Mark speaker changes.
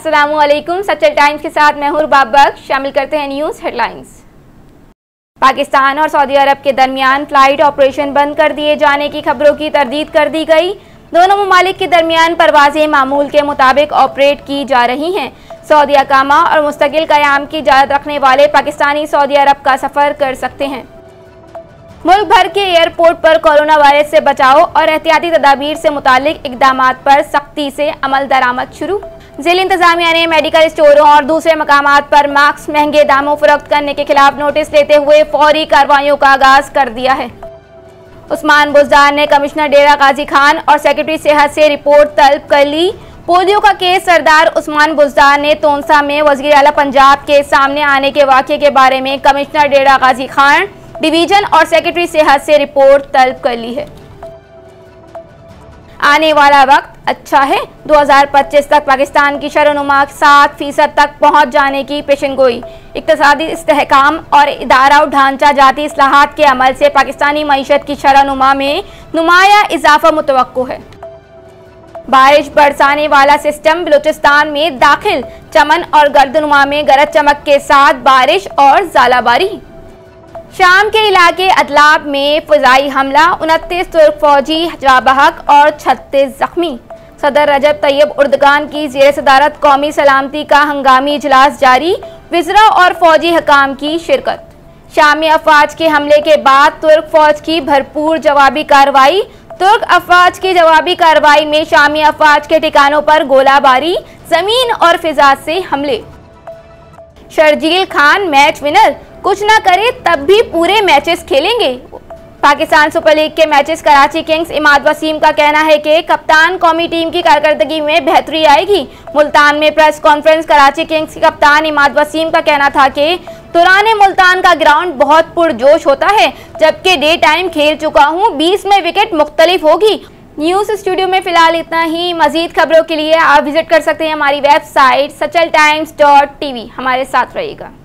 Speaker 1: अस्सलामुअलैकुम। सचल टाइम्स के साथ मैं हूं बाबक। शामिल करते हैं न्यूज़ हेडलाइंस। पाकिस्तान और सऊदी अरब के दरमियान फ्लाइट ऑपरेशन बंद कर दिए जाने की खबरों की तरदीद कर दी गई। दोनों ममालिक के दरमियान परवाजें मामूल के मुताबिक ऑपरेट की जा रही हैं। सऊदी अकामा और मुस्तकिल क़याम की इजाज़त रखने वाले पाकिस्तानी सऊदी अरब का सफ़र कर सकते हैं। मुल्क भर के एयरपोर्ट पर कोरोना वायरस से बचाव और एहतियाती तदाबीर से मुतालिक इक़दामात पर सख्ती से अमल दरामद शुरू। ज़िला इंतज़ामिया ने मेडिकल स्टोरों और दूसरे मकामात पर मास्क महंगे दामों फरोख्त करने के खिलाफ नोटिस लेते हुए फौरी कार्रवाइयों का आगाज़ कर दिया है। उस्मान बुज़दार ने कमिश्नर डेरा गाजी खान और सेक्रेटरी सेहत से रिपोर्ट तलब कर ली। पोलियो का केस सरदार उस्मान बुज़दार ने तोंसा में वज़ीर आला पंजाब के सामने आने के वाक़े के बारे में कमिश्नर डेरा गाजी खान डिवीज़न और सेक्रेटरी सेहत से रिपोर्ट तलब कर ली है। आने वाला वक्त अच्छा है। 2025 तक पाकिस्तान की शरह-ओ-नुमा 7% तक पहुंच जाने की पेशेनगोई। इक़्तिसादी इस्तेहकाम और इदारा ढांचा जाती इस्लाहात के अमल से पाकिस्तानी मईशत की शरह-ओ-नुमा में नुमाया इजाफा मुतवक्को है। बारिश बरसाने वाला सिस्टम बलूचिस्तान में दाखिल। चमन और गर्दनुमा में गरज चमक के साथ बारिश और ज़ालाबारी। शाम के इलाके अदलाब में फ़िज़ाई हमला, 29 तुर्क फौजी जा बहक और 36 जख्मी। सदर रजब तैयब उर्दगान की ज़ेर सदारत कौमी सलामती का हंगामी इजलास जारी। वज़रा और फौजी हकाम की शिरकत। शामी अफवाज के हमले के बाद तुर्क फौज की भरपूर जवाबी कार्रवाई। तुर्क अफवाज की जवाबी कार्रवाई में शामी अफवाज के ठिकानों पर गोलाबारी, ज़मीन और फ़िज़ा से हमले। शर्जील खान मैच विनर, कुछ ना करे तब भी पूरे मैचेस खेलेंगे। पाकिस्तान सुपर लीग के मैचेस कराची किंग्स इमाद वसीम का कहना है कि कप्तान कौमी टीम की कारकर्दगी में बेहतरी आएगी। मुल्तान में प्रेस कॉन्फ्रेंस कराची किंग्स के कप्तान इमाद वसीम का कहना था कि दौरान मुल्तान का ग्राउंड बहुत पुरजोश होता है, जबकि डे टाइम खेल चुका हूँ। 20 में विकेट मुख्तलिफ होगी। न्यूज़ स्टूडियो में फिलहाल इतना ही। मजीद खबरों के लिए आप विजिट कर सकते हैं हमारी वेबसाइट सचल times.tv। हमारे साथ रहिएगा।